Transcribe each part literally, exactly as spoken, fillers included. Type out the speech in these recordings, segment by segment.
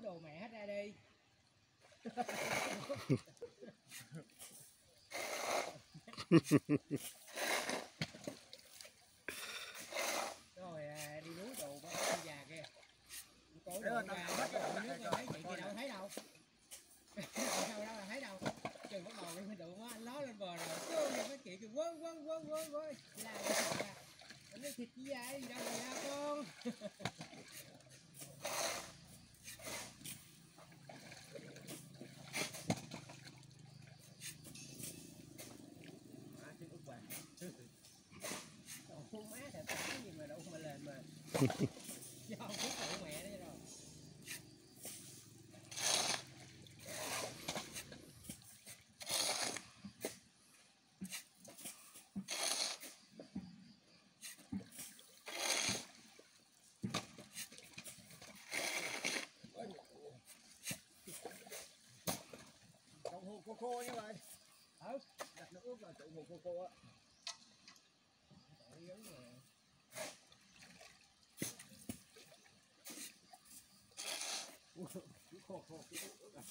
đổ đồ mẹ hết ra đi. Rồi à, đi núi đồ bác đi già kia. Cổ đồ ra hết cái nước thấy vậy kia đâu thấy đâu. Đâu đâu là thấy đâu. Chừng bắt đầu lên đụng á, ló lên bờ rồi. Chứ mấy chị kêu quấn quấn quấn quấn quấn. Là ra. Nó thịt gì vậy? Đâu rồi ra con. Con má thật tả gì mà đâu mà lên mà. Do không biết tự mẹ đấy rồi. Trộn hồ khô khô như vậy. Ừ. Đặt nước ướp là trộn hồ khô khô á. Khô khô cái nước ướp à.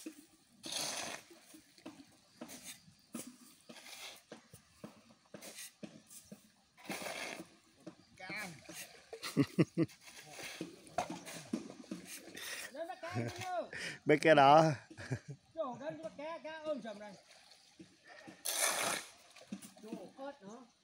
Cam. Đến bắt cá chứ. Mấy cái đó. Trời đến bắt cá cá ôm sầm đây. Trời ớt nữa.